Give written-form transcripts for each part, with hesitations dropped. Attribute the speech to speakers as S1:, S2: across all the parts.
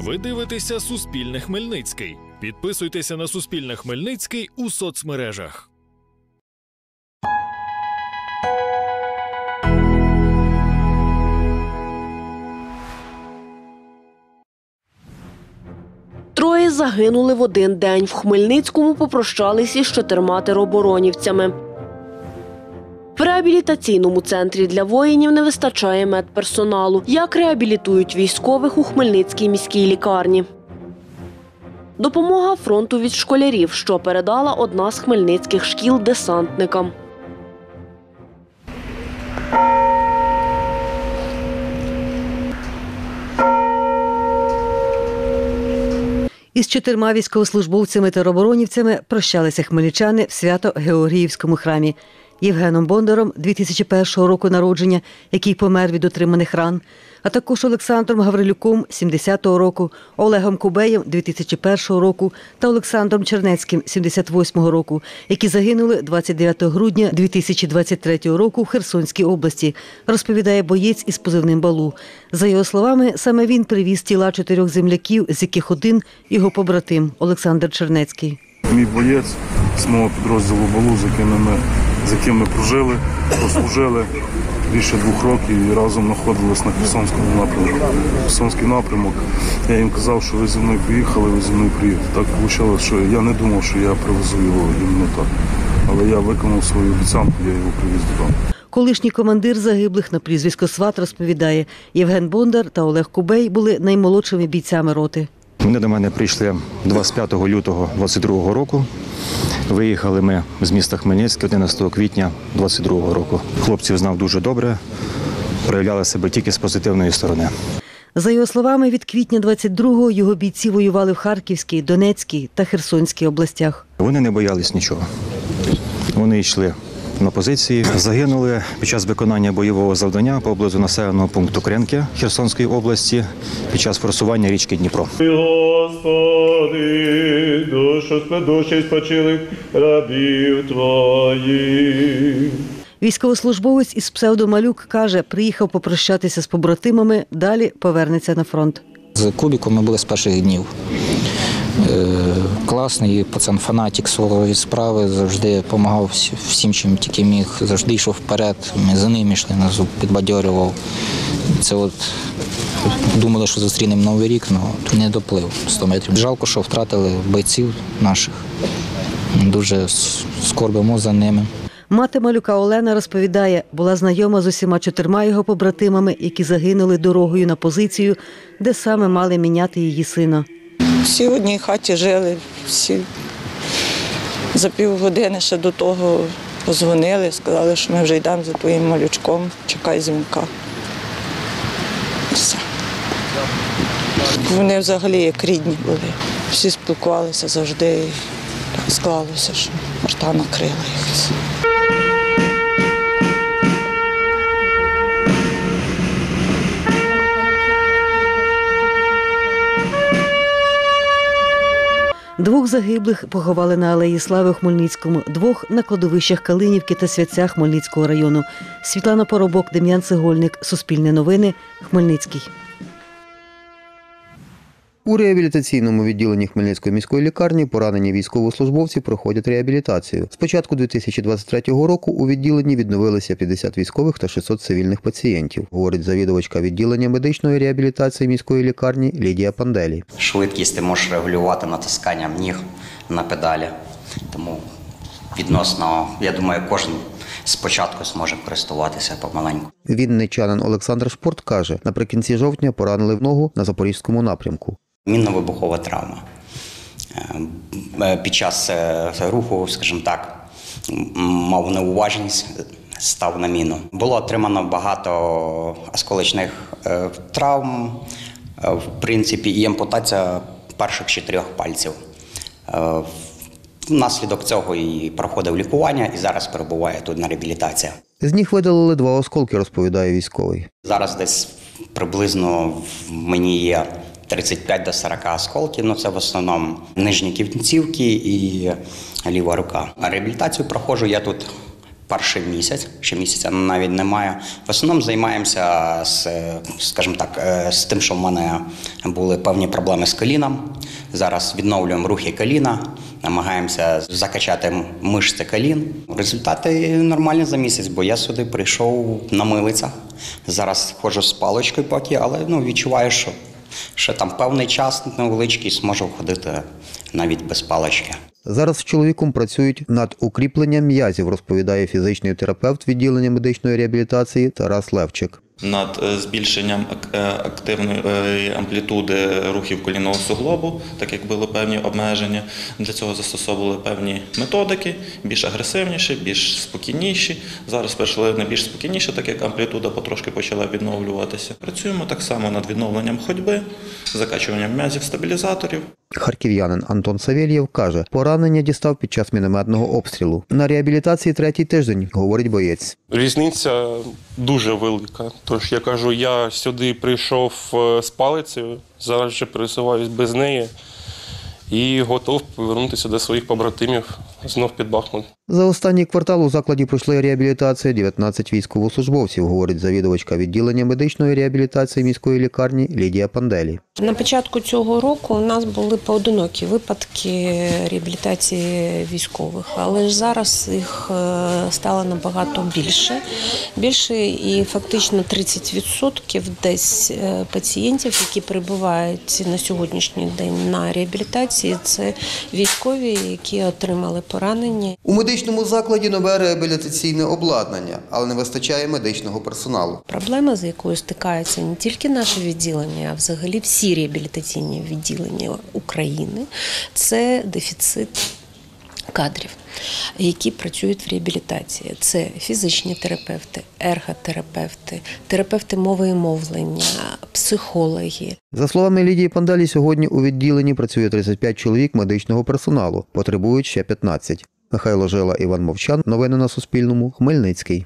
S1: Ви дивитеся «Суспільне Хмельницький». Підписуйтеся на «Суспільне Хмельницький» у соцмережах.
S2: Троє загинули в один день. В Хмельницькому попрощалися з 4 тероборонівцями. В реабілітаційному центрі для воїнів не вистачає медперсоналу. Як реабілітують військових у Хмельницькій міській лікарні? Допомога фронту від школярів, що передала одна з хмельницьких шкіл десантникам.
S3: Із 4 військовослужбовцями-тероборонівцями прощалися хмельничани в Свято-Георгіївському храмі. Євгеном Бондаром 2001 року народження, який помер від отриманих ран, а також Олександром Гаврилюком 70-го року, Олегом Кубеєм 2001 року та Олександром Чернецьким 78-го року, які загинули 29 грудня 2023 року в Херсонській області, розповідає боєць із позивним «Балу». За його словами, саме він привіз тіла 4 земляків, з яких один – його побратим Олександр Чернецький.
S4: Мій боєць з мого підрозділу «Балу», з яким ми прожили, послужили більше 2 років і разом знаходились на Херсонському напрямку. Херсонський напрямок, я їм казав, що ви зі мною поїхали, ви зі мною приїдете. Так вийшло, що я не думав, що я привезу його іменно так. Але я виконав свою обіцянку, я його привіз додому.
S3: Колишній командир загиблих на прізвисько Сват розповідає, Євген Бондар та Олег Кубей були наймолодшими бійцями роти.
S5: Вони до мене прийшли 25 лютого 2022 року. Виїхали ми з міста Хмельницький 11 квітня 2022 року. Хлопців знав дуже добре, проявляли себе тільки з позитивної сторони.
S3: За його словами, від квітня 22-го його бійці воювали в Харківській, Донецькій та Херсонській областях.
S5: Вони не боялись нічого. Вони йшли на позиції, загинули під час виконання бойового завдання поблизу населеного пункту Кренки Херсонської області під час форсування річки Дніпро.
S6: Господи, душі спочилих рабів Твоїх.
S3: Військовослужбовець із псевдомалюк каже, приїхав попрощатися з побратимами, далі повернеться на фронт.
S7: З Кубіком ми були з перших днів. Класний пацан-фанатик своєї справи, завжди допомагав всім, чим тільки міг, завжди йшов вперед, ми за ним йшли, нас підбадьорював. Це от думали, що зустрінемо Новий рік, але не доплив 100 метрів. Жалко, що втратили бойців наших, дуже скорбимо за ними.
S3: Мати малюка Олена розповідає, була знайома з усіма 4 його побратимами, які загинули дорогою на позицію, де саме мали міняти її сина.
S8: Всі в одній хаті жили, всі за півгодини ще до того позвонили, сказали, що ми вже йдемо за твоїм малючком, чекай дзвінка. Все. Вони взагалі як рідні були. Всі спілкувалися завжди, і так склалося, що орта накрила їх.
S3: Двох загиблих поховали на Алеї Слави у Хмельницькому, 2 – на кладовищах Калинівки та Святця Хмельницького району. Світлана Поробок, Дем'ян Цегольник, Суспільне новини, Хмельницький.
S9: У реабілітаційному відділенні Хмельницької міської лікарні поранені військовослужбовці проходять реабілітацію. З початку 2023 року у відділенні відновилися 50 військових та 600 цивільних пацієнтів, говорить завідувачка відділення медичної реабілітації міської лікарні Лідія Панделі.
S10: Швидкість ти можеш регулювати натисканням ніг на педалі. Тому відносно, я думаю, кожен спочатку зможе користуватися помаленьку.
S9: Вінничанин Олександр Шпорт каже, наприкінці жовтня поранили в ногу на Запорізькому напрямку.
S10: Мінно-вибухова травма. Під час руху, скажімо так, мав неуважність, став на міну. Було отримано багато осколочних травм, в принципі, і ампутація перших 4 пальців. Внаслідок цього і проходив лікування, і зараз перебуває тут на реабілітації.
S9: З них видалили 2 осколки, розповідає військовий.
S10: Зараз десь приблизно в мені є 35 до 40 осколків, це в основному нижні кінцівки і ліва рука. Реабілітацію проходжу я тут перший місяць, ще місяця навіть немає. В основному займаємося, скажімо так, з тим, що в мене були певні проблеми з коліном. Зараз відновлюємо рухи коліна, намагаємося закачати мишці колін. Результати нормальні за місяць, бо я сюди прийшов на милицях. Зараз ходжу з паличкою поки, але відчуваю, що ще там певний час невеличкий зможу ходити навіть без палички.
S9: Зараз з чоловіком працюють над укріпленням м'язів, розповідає фізичний терапевт відділення медичної реабілітації Тарас Левчик.
S11: Над збільшенням активної амплітуди рухів колінного суглобу, так як були певні обмеження. Для цього застосовували певні методики, більш агресивніші, більш спокійніші. Зараз перейшли на більш спокійніше, так як амплітуда потрошки почала відновлюватися. Працюємо так само над відновленням ходьби, закачуванням м'язів стабілізаторів.
S9: Харків'янин Антон Савєлєв каже, поранення дістав під час мінометного обстрілу. На реабілітації 3-й тиждень, говорить боєць.
S12: Різниця дуже велика. Тож я кажу, я сюди прийшов з палицею, зараз вже пересуваюсь без неї і готов повернутися до своїх побратимів знов під Бахмут.
S9: За останній квартал у закладі пройшли реабілітацію 19 військовослужбовців, говорить завідувачка відділення медичної реабілітації міської лікарні Лідія Панделі.
S13: На початку цього року у нас були поодинокі випадки реабілітації військових, але ж зараз їх стало набагато більше і фактично 30% десь пацієнтів, які перебувають на сьогоднішній день на реабілітації, це військові, які отримали поранення.
S9: У медичному закладі нове реабілітаційне обладнання, але не вистачає медичного персоналу.
S13: Проблема, з якою стикається не тільки наше відділення, а взагалі всі реабілітаційні відділення України, це дефіцит кадрів, які працюють в реабілітації. Це фізичні терапевти, ерготерапевти, терапевти мови і мовлення, психологи.
S9: За словами Лідії Панделі, сьогодні у відділенні працює 35 чоловік медичного персоналу, потребують ще 15. Михайло Жила, Іван Мовчан. Новини на Суспільному. Хмельницький.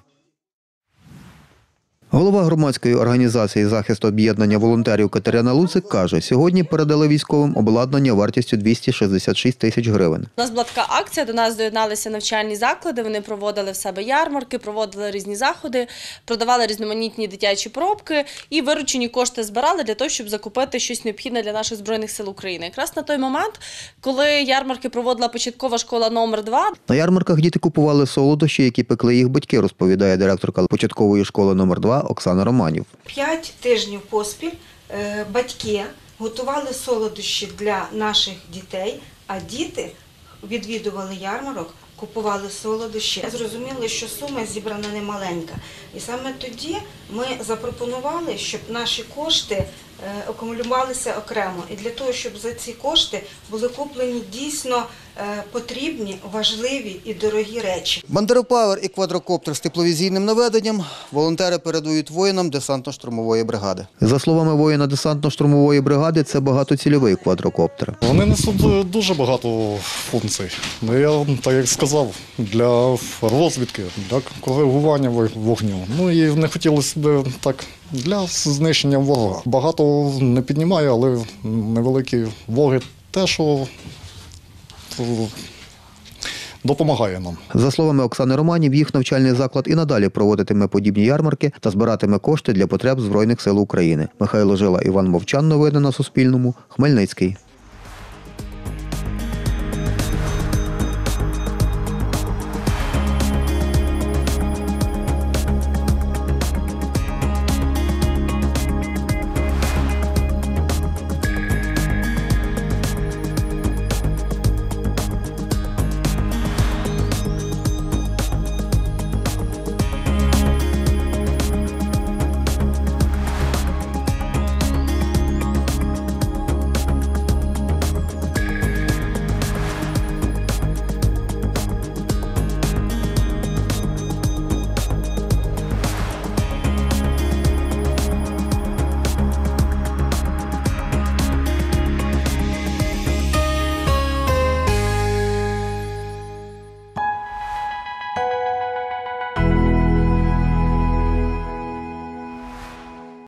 S9: Голова громадської організації захисту об'єднання волонтерів Катерина Луцик каже, сьогодні передали військовим обладнання вартістю 266 тисяч гривень.
S14: У нас була така акція, до нас доєдналися навчальні заклади, вони проводили в себе ярмарки, проводили різні заходи, продавали різноманітні дитячі пробки і виручені кошти збирали для того, щоб закупити щось необхідне для наших Збройних сил України. Якраз на той момент, коли ярмарки проводила початкова школа номер 2.
S9: На ярмарках діти купували солодощі, які пекли їх батьки, розповідає директорка початкової школи номер 2 Оксана Романів.
S15: 5 тижнів поспіль батьки готували солодощі для наших дітей, а діти відвідували ярмарок, купували солодощі. Зрозуміли, що сума зібрана немаленька. І саме тоді ми запропонували, щоб наші кошти акумулювалися окремо. І для того, щоб за ці кошти були куплені дійсно потрібні, важливі і дорогі речі.
S9: Бандеропавер і квадрокоптер з тепловізійним наведенням волонтери передають воїнам десантно-штурмової бригади. За словами воїна десантно-штурмової бригади, це багатоцільовий квадрокоптер.
S16: Вони несуть дуже багато функцій. Я, так як сказав, для розвідки, для коригування вогню. Ну і не хотілося б так для знищення ворога. Багато не піднімає, але невеликі вороги те, що допомагає нам.
S9: За словами Оксани Романів, їх навчальний заклад і надалі проводитиме подібні ярмарки та збиратиме кошти для потреб Збройних сил України. Михайло Жила, Іван Мовчан. Новини на Суспільному. Хмельницький.